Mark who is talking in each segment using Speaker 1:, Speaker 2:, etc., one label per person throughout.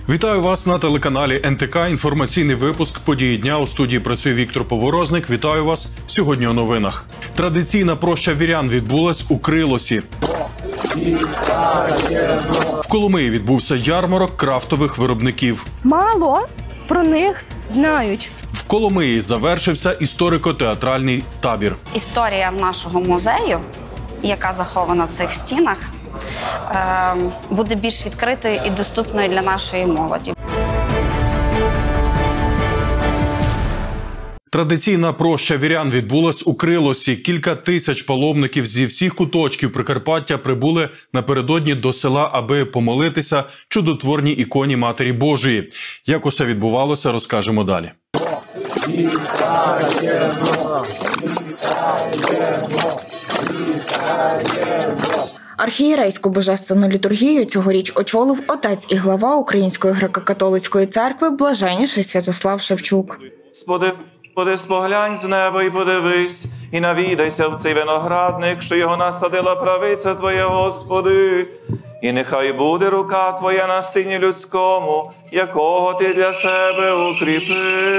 Speaker 1: Вітаю вас на телеканалі НТК. Інформаційний випуск «Події дня». У студії працює Віктор Поворозник. Вітаю вас сьогодні у новинах. Традиційна проща вірян відбулась у Крилосі. В Коломиї відбувся ярмарок крафтових виробників.
Speaker 2: Мало про них знають.
Speaker 1: В Коломиї завершився історико-театральний табір.
Speaker 3: Історія нашого музею, яка захована в цих стінах, буде більш відкритою і доступною для нашої молоді.
Speaker 1: Традиційна проща вірян відбулась у Крилосі. Кілька тисяч паломників зі всіх куточків Прикарпаття прибули напередодні до села, аби помолитися чудотворній іконі Матері Божої. Як усе відбувалося, розкажемо далі.
Speaker 4: Архієрейську божественну літургію цьогоріч очолив отець і глава Української греко-католицької церкви блаженніший Святослав Шевчук.
Speaker 5: Господи, споглянь з неба і подивись, і навідайся в цей виноградник, що його насадила правиця Твоя, Господи. І нехай буде рука Твоя на сині людському, якого Ти для себе укріпив.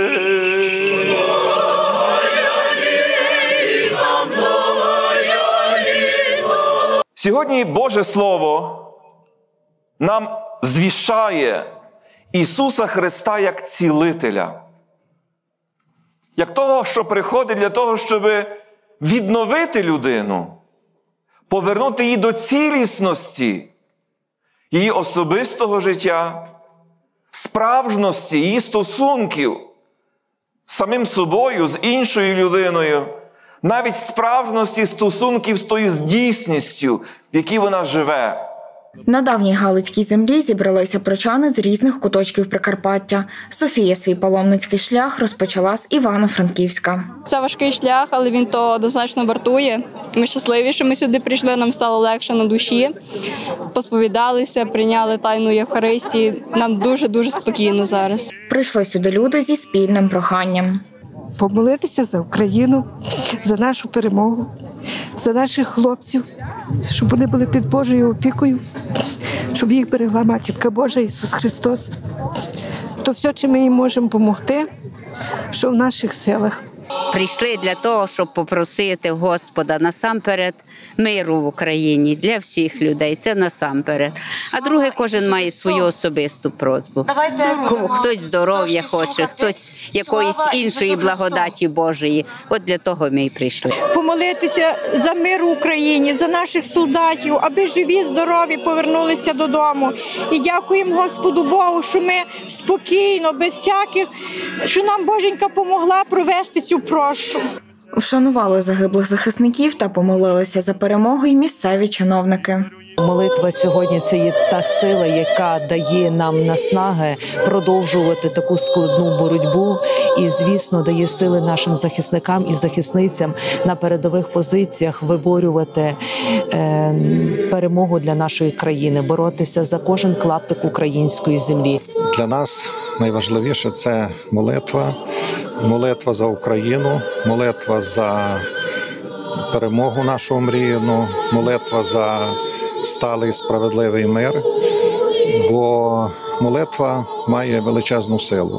Speaker 5: Сьогодні Боже Слово нам звіщає Ісуса Христа як цілителя. Як того, що приходить для того, щоб відновити людину, повернути її до цілісності, її особистого життя, справжності, її стосунків з самим собою, з іншою людиною, навіть справжності стосунків з тою дійсністю, в якій вона живе.
Speaker 4: На давній Галицькій землі зібралися прочани з різних куточків Прикарпаття. Софія свій паломницький шлях розпочала з Івано-Франківська.
Speaker 6: Це важкий шлях, але він то однозначно вартує. Ми щасливі, що ми сюди прийшли, нам стало легше на душі. Посповідалися, прийняли тайну Євхаристії. Нам дуже-дуже спокійно зараз.
Speaker 4: Прийшли сюди люди зі спільним проханням.
Speaker 2: Помолитися за Україну, за нашу перемогу, за наших хлопців, щоб вони були під Божою опікою, щоб їх берегла Матінка Божа, Ісус Христос. То все, чим ми їм можемо допомогти, що в наших силах.
Speaker 7: Прийшли для того, щоб попросити Господа насамперед миру в Україні для всіх людей, це насамперед. А друге, кожен має свою особисту просьбу. Хтось здоров'я хоче, хтось якоїсь іншої благодаті Божої. От для того ми і прийшли.
Speaker 2: Помолитися за мир в Україні, за наших солдатів, аби живі, здорові повернулися додому. І дякуємо Господу Богу, що ми спокійно, без всяких, що нам Боженька помогла провести цю прощу.
Speaker 4: Вшанували загиблих захисників та помолилися за перемогу й місцеві чиновники.
Speaker 8: Молитва сьогодні – це є та сила, яка дає нам наснаги продовжувати таку складну боротьбу і, звісно, дає сили нашим захисникам і захисницям на передових позиціях виборювати перемогу для нашої країни, боротися за кожен клаптик української землі.
Speaker 9: Для нас найважливіше – це молитва. Молитва за Україну, молитва за перемогу нашу омріяну, молитва за сталий справедливий мир, бо молитва має величезну силу.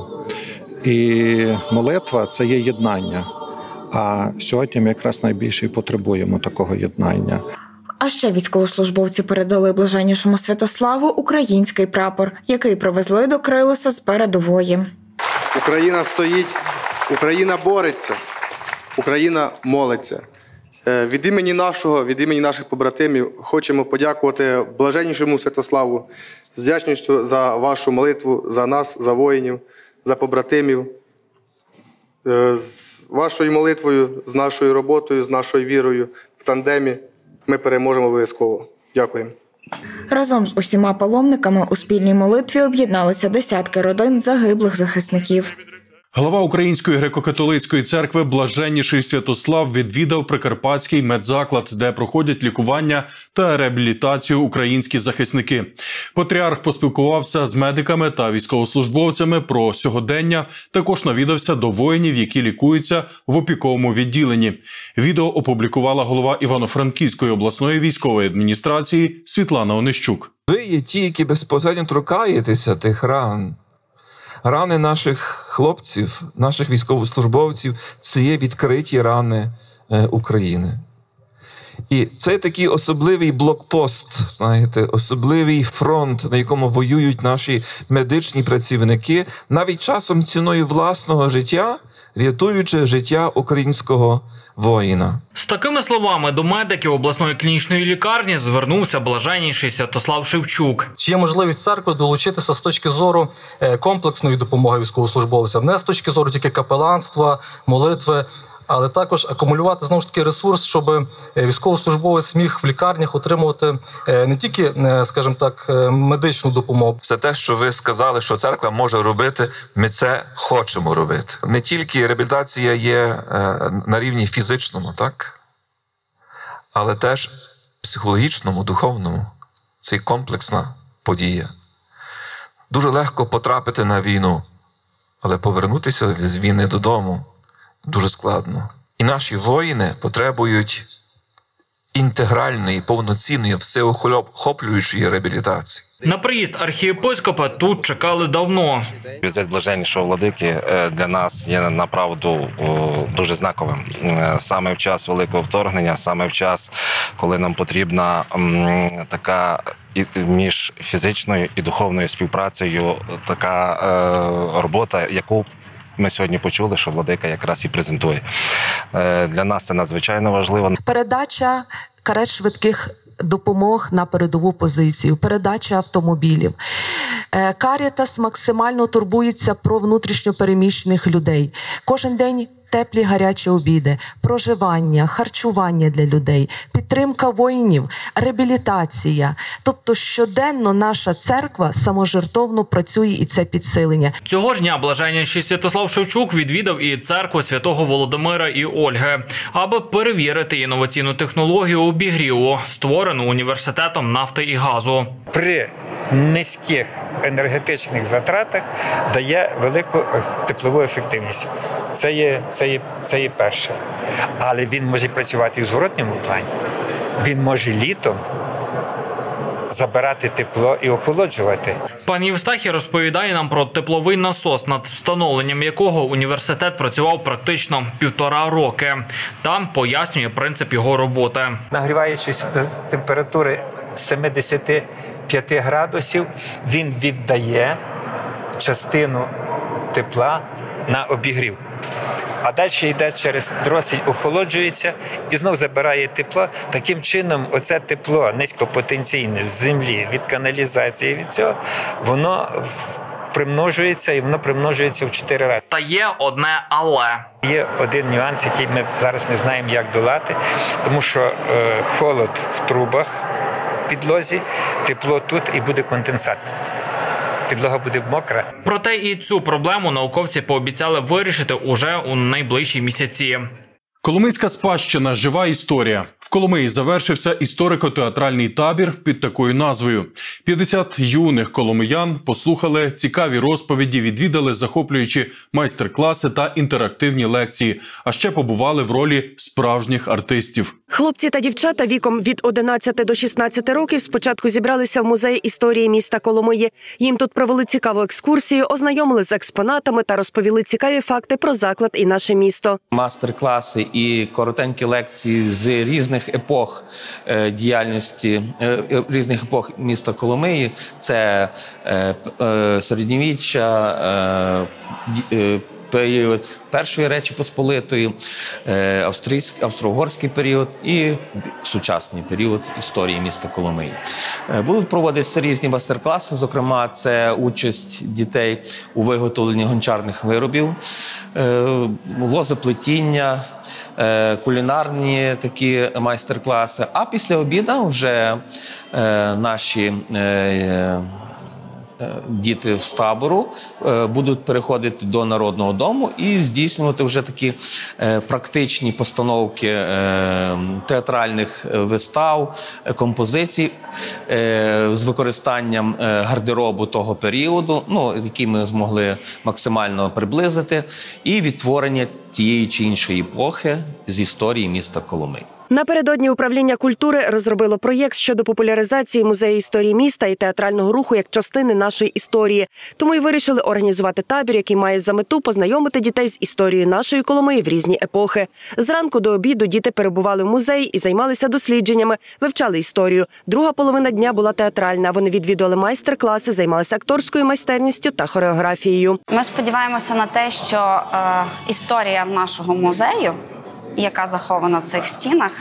Speaker 9: І молитва – це є єднання, а сьогодні ми якраз найбільше і потребуємо такого єднання.
Speaker 4: А ще військовослужбовці передали блаженнішому Святославу український прапор, який привезли до Крилоса з передової.
Speaker 10: Україна стоїть, Україна бореться, Україна молиться. Від імені наших побратимів хочемо подякувати блаженнішому Святославу з вдячністю за вашу молитву, за нас, за воїнів, за побратимів. З вашою молитвою, з нашою роботою, з нашою вірою в тандемі ми переможемо обов'язково. Дякуємо.
Speaker 4: Разом з усіма паломниками у спільній молитві об'єдналися десятки родин загиблих захисників.
Speaker 1: Глава Української греко-католицької церкви Блаженніший Святослав відвідав Прикарпатський медзаклад, де проходять лікування та реабілітацію українські захисники. Патріарх поспілкувався з медиками та військовослужбовцями про сьогодення, також навідався до воїнів, які лікуються в опіковому відділенні. Відео опублікувала голова Івано-Франківської обласної військової адміністрації Світлана Онищук.
Speaker 11: Ви є ті, які безпосередньо торкаєтеся тих ран. Рани наших хлопців, наших військовослужбовців – це є відкриті рани України. І це такий особливий блокпост, знаєте, особливий фронт, на якому воюють наші медичні працівники, навіть часом ціною власного життя, рятуючи життя українського воїна.
Speaker 12: З такими словами до медиків обласної клінічної лікарні звернувся Блаженніший Святослав Шевчук.
Speaker 13: Чи є можливість церкви долучитися з точки зору комплексної допомоги військовослужбовцям? Не з точки зору тільки капеланства, молитви, але також акумулювати, знову ж таки, ресурс, щоб військовослужбовець міг в лікарнях отримувати не тільки, скажімо так, медичну допомогу.
Speaker 11: Все те, що ви сказали, що церква може робити, ми це хочемо робити. Не тільки реабілітація є на рівні фізичному, так? Але теж психологічному, духовному. Це комплексна подія. Дуже легко потрапити на війну, але повернутися з війни додому дуже складно. І наші воїни потребують інтегральної, повноцінної, всеохоплюючої реабілітації.
Speaker 12: На приїзд архієпископа тут чекали давно.
Speaker 14: Візит Блаженнішого владики для нас є направду дуже знаковим. Саме в час великого вторгнення, саме в час, коли нам потрібна така між фізичною і духовною співпрацею така робота, яку ми сьогодні почули, що владика якраз і презентує. Для нас це надзвичайно важливо.
Speaker 15: Передача карет швидких допомог на передову позицію, передача автомобілів. Карітас максимально турбується про внутрішньо переміщених людей. Кожен день теплі гарячі обіди, проживання, харчування для людей, підтримка воїнів, реабілітація. Тобто щоденно наша церква саможертовно працює, і це підсилення.
Speaker 12: Цього ж дня Блаженніший Святослав Шевчук відвідав і церкву Святого Володимира і Ольги, аби перевірити інноваційну технологію обігріву, створену університетом нафти і газу.
Speaker 16: При низьких енергетичних затратах дає велику теплову ефективність. Це є перше. Але він може працювати і в зворотньому плані. Він може літом забирати тепло і охолоджувати.
Speaker 12: Пан Євстахій розповідає нам про тепловий насос, над встановленням якого університет працював практично 1,5 роки. Там пояснює принцип його роботи.
Speaker 16: Нагріваючись до температури 75 градусів, він віддає частину тепла на обігрів. А далі йде через дросіль, охолоджується і знов забирає тепло. Таким чином, оце тепло низькопотенційне з землі, від каналізації, від цього, воно примножується, і воно примножується в 4 рази.
Speaker 12: Та є одне але.
Speaker 16: Є один нюанс, який ми зараз не знаємо, як долати, тому що холод в трубах, в підлозі, тепло тут і буде конденсат. Підлога буде мокра.
Speaker 12: Проте і цю проблему науковці пообіцяли вирішити уже у найближчі місяці.
Speaker 1: Коломийська спадщина – жива історія. В Коломиї завершився історико-театральний табір під такою назвою. 50 юних коломиян послухали цікаві розповіді, відвідали захоплюючі майстер-класи та інтерактивні лекції, а ще побували в ролі справжніх артистів.
Speaker 17: Хлопці та дівчата віком від 11 до 16 років спочатку зібралися в музеї історії міста Коломиї. Їм тут провели цікаву екскурсію, ознайомили з експонатами та розповіли цікаві факти про заклад і наше місто.
Speaker 18: Мастер-класи і коротенькі лекції з різних епох діяльності, різних епох міста Коломиї. Це середньовіччя, період Першої Речі Посполитої, австро-угорський період і сучасний період історії міста Коломиї. Будуть проводитися різні майстер-класи, зокрема, це участь дітей у виготовленні гончарних виробів, лозоплетіння, кулінарні такі майстер-класи. А після обіду вже наші діти з табору будуть переходити до Народного дому і здійснювати вже такі практичні постановки театральних вистав, композицій з використанням гардеробу того періоду, який ми змогли максимально приблизити, і відтворення тієї чи іншої епохи з історії міста Коломиї.
Speaker 17: Напередодні управління культури розробило проєкт щодо популяризації музею історії міста і театрального руху як частини нашої історії. Тому й вирішили організувати табір, який має за мету познайомити дітей з історією нашої Коломиї в різні епохи. Зранку до обіду діти перебували в музеї і займалися дослідженнями, вивчали історію. Друга половина дня була театральна. Вони відвідували майстер-класи, займалися акторською майстерністю та хореографією.
Speaker 3: Ми сподіваємося на те, що історія нашого музею, яка захована в цих стінах,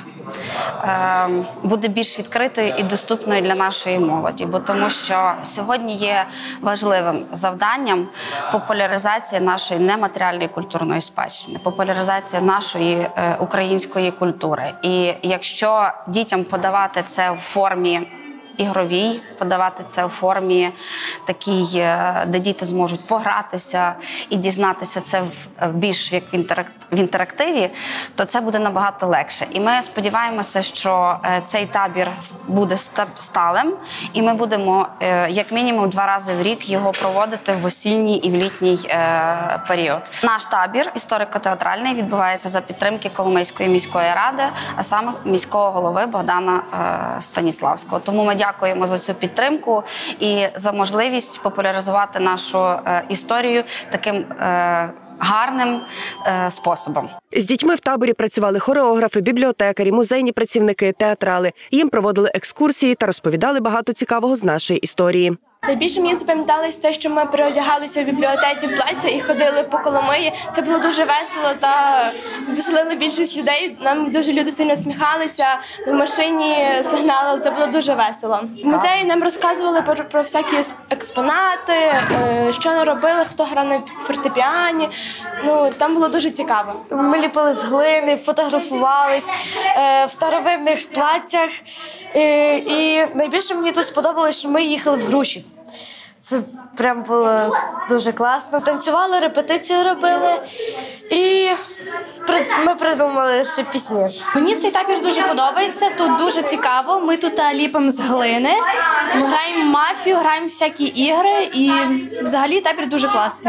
Speaker 3: буде більш відкритою і доступною для нашої молоді. Бо тому що сьогодні є важливим завданням популяризація нашої нематеріальної культурної спадщини, популяризація нашої української культури. І якщо дітям подавати це в формі ігровій, подавати це у формі такій, де діти зможуть погратися і дізнатися це більш як в інтерактиві, то це буде набагато легше. І ми сподіваємося, що цей табір буде сталим, і ми будемо як мінімум 2 рази в рік його проводити в осінній і в літній період. Наш табір історико-театральний відбувається за підтримки Коломийської міської ради, а саме міського голови Богдана Станіславського. Тому ми дякуємо за цю підтримку і за можливість популяризувати нашу історію таким гарним способом.
Speaker 17: З дітьми в таборі працювали хореографи, бібліотекарі, музейні працівники, театрали. Їм проводили екскурсії та розповідали багато цікавого з нашої історії.
Speaker 19: Найбільше мені запам'яталось те, що ми переодягалися в бібліотеці в плаття і ходили по Коломиї. Це було дуже весело та веселили більшість людей. Нам дуже люди сильно усміхалися, в машині сигнали, це було дуже весело. В музеї нам розказували про всякі експонати, що не робили, хто грав на фортепіані. Там було дуже цікаво.
Speaker 20: Ми ліпили з глини, фотографувались в старовинних платтях. І найбільше мені тут сподобалось, що ми їхали в Грушів. Це прям було дуже класно. Танцювали, репетицію робили і ми придумали ще пісні.
Speaker 21: Мені цей табір дуже подобається, тут дуже цікаво. Ми тут ліпимо з глини, ми граємо в мафію, граємо всякі ігри і взагалі табір дуже класний.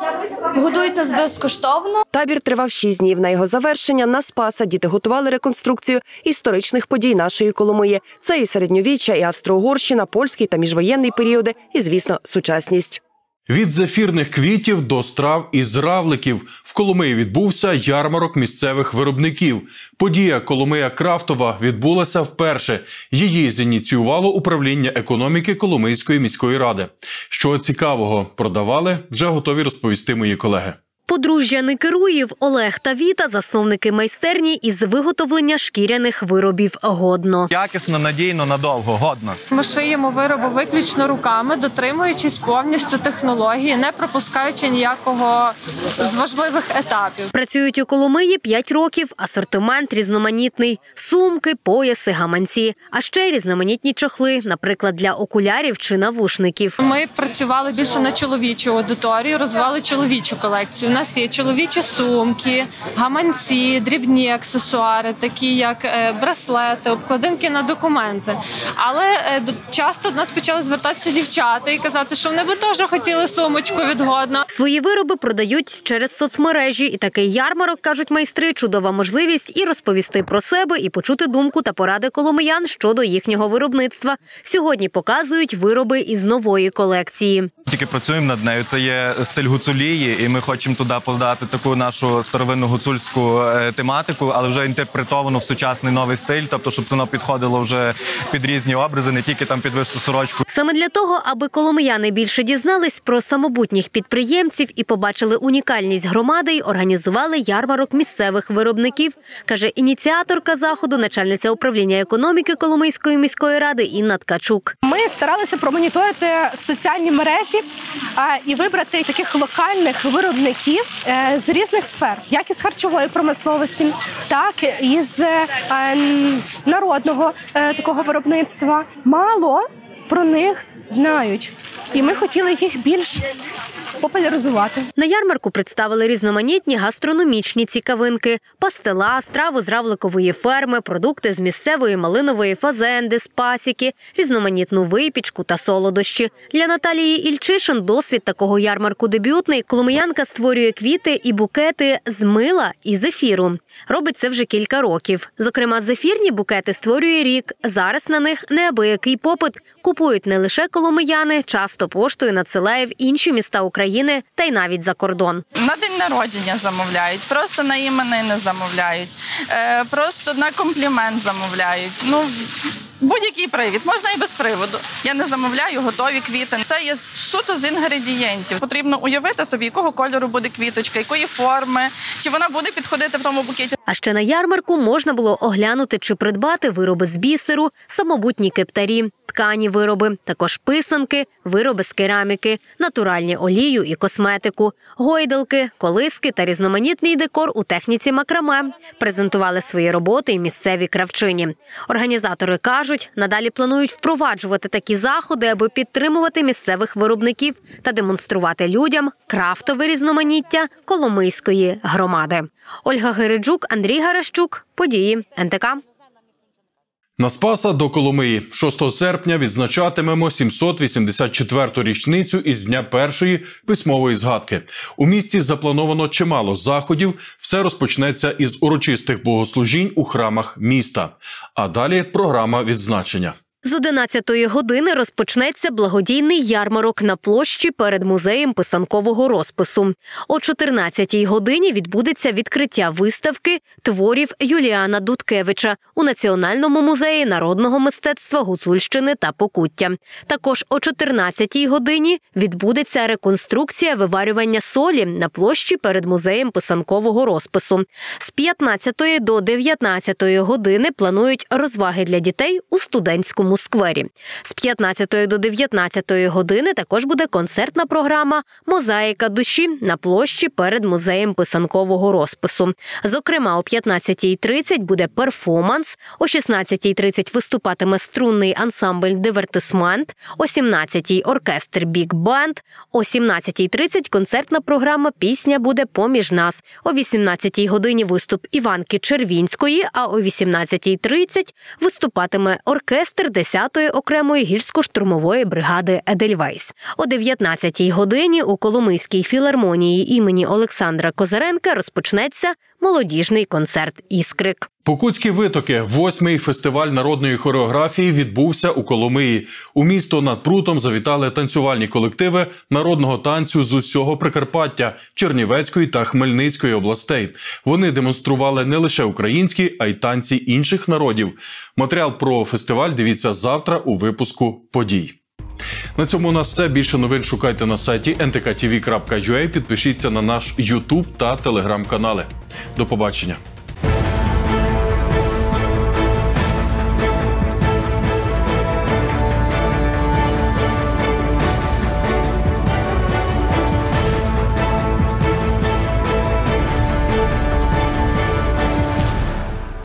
Speaker 21: Годують нас безкоштовно.
Speaker 17: Табір тривав 6 днів. На його завершення на Спаса діти готували реконструкцію історичних подій нашої Коломиї. Це і середньовіччя, і Австро-Угорщина, польський та міжвоєнний періоди, і, звісно, сучасність.
Speaker 1: Від зефірних квітів до страв із равликів в Коломиї відбувся ярмарок місцевих виробників. Подія «Коломия Крафтова» відбулася вперше. Її зініціювало управління економіки Коломийської міської ради. Що цікавого продавали, вже готові розповісти мої колеги.
Speaker 22: Подружжя Никируїв Олег та Віта – засновники майстерні із виготовлення шкіряних виробів «Годно».
Speaker 23: Якісно, надійно, надовго, годно.
Speaker 24: Ми шиємо вироби виключно руками, дотримуючись повністю технології, не пропускаючи ніякого з важливих етапів.
Speaker 22: Працюють у Коломиї 5 років, асортимент різноманітний – сумки, пояси, гаманці, а ще й різноманітні чохли, наприклад, для окулярів чи навушників.
Speaker 24: Ми працювали більше на чоловічу аудиторію, розвивали чоловічу колекцію. У нас є чоловічі сумки, гаманці, дрібні аксесуари, такі як браслети, обкладинки на документи. Але часто до нас почали звертатися дівчата і казати, що вони би теж хотіли сумочку від «Годно».
Speaker 22: Свої вироби продають через соцмережі. І такий ярмарок, кажуть майстри, чудова можливість і розповісти про себе, і почути думку та поради коломиян щодо їхнього виробництва. Сьогодні показують вироби із нової колекції.
Speaker 23: Тільки працюємо над нею. Це є стиль гуцулії, і ми хочемо туди подати таку нашу старовинну гуцульську тематику, але вже інтерпретовано в сучасний новий стиль, тобто, щоб воно підходило вже під різні образи, не тільки там під вишиту сорочку.
Speaker 22: Саме для того, аби коломияни більше дізнались про самобутніх підприємців і побачили унікальність громади, й організували ярмарок місцевих виробників, каже ініціаторка заходу, начальниця управління економіки Коломийської міської ради Інна Ткачук.
Speaker 25: Ми старалися промоніторити соціальні мережі і вибрати таких локальних виробників з різних сфер, як із харчової промисловості, так і з народного такого виробництва. Мало про них знають. і ми хотіли їх більш популяризувати.
Speaker 22: На ярмарку представили різноманітні гастрономічні цікавинки – пастила, страву з равликової ферми, продукти з місцевої малинової фазенди, з пасіки, різноманітну випічку та солодощі. Для Наталії Ільчишин досвід такого ярмарку дебютний. Коломиянка створює квіти і букети з мила і зефіру. Робить це вже кілька років. Зокрема, зефірні букети створює рік. Зараз на них неабиякий попит. Купують не лише коломияни, часто поштою надсилає в інші міста України та й навіть за кордон.
Speaker 2: На день народження замовляють, просто на іменини замовляють, просто на комплімент замовляють. Будь-який привід, можна і без приводу. Я не замовляю готові квіти. Це є суто з інгредієнтів. Потрібно уявити собі, якого кольору буде квіточка, якої форми, чи вона буде підходити в тому букеті.
Speaker 22: А ще на ярмарку можна було оглянути чи придбати вироби з бісеру, самобутні кептарі, ткані вироби, також писанки, вироби з кераміки, натуральні олію і косметику, гойдалки, колиски та різноманітний декор у техніці макраме. Презентували свої роботи і місцеві кравчині. Організатори кажуть, надалі планують впроваджувати такі заходи, аби підтримувати місцевих виробників та демонструвати людям крафтове різноманіття Коломийської громади. Ольга Гереджук, Андрій Гаращук. Події НТК.
Speaker 1: На Спаса до Коломиї. 6 серпня відзначатимемо 784-ту річницю із дня першої письмової згадки. У місті заплановано чимало заходів. Все розпочнеться із урочистих богослужінь у храмах міста. А далі програма відзначення.
Speaker 22: З 11-ї години розпочнеться благодійний ярмарок на площі перед музеєм писанкового розпису. О 14-й годині відбудеться відкриття виставки творів Юліана Дудкевича у Національному музеї народного мистецтва Гуцульщини та Покуття. Також о 14-й годині відбудеться реконструкція виварювання солі на площі перед музеєм писанкового розпису. З 15-ї до 19-ї години планують розваги для дітей у студентському сквері. З 15 до 19 години також буде концертна програма «Мозаїка душі» на площі перед музеєм писанкового розпису. Зокрема, о 15:30 буде перформанс, о 16:30 виступатиме струнний ансамбль «Дивертисмент», о 17:00 оркестр «Біг-бенд», о 17:30 концертна програма «Пісня буде поміж нас», о 18-й годині виступ Іванки Червінської, а о 18:30 виступатиме оркестр 10-ї окремої гірсько-штурмової бригади «Едельвейс». О 19-й годині у Коломийській філармонії імені Олександра Козиренка розпочнеться молодіжний концерт «Іскрик».
Speaker 1: Покутські витоки. 8-й фестиваль народної хореографії відбувся у Коломиї. У місто над Прутом завітали танцювальні колективи народного танцю з усього Прикарпаття, Чернівецької та Хмельницької областей. Вони демонстрували не лише українські, а й танці інших народів. Матеріал про фестиваль дивіться завтра у випуску «Подій». На цьому у нас все. Більше новин шукайте на сайті ntkTV.ua. Підпишіться на наш YouTube та Telegram-канали. До побачення.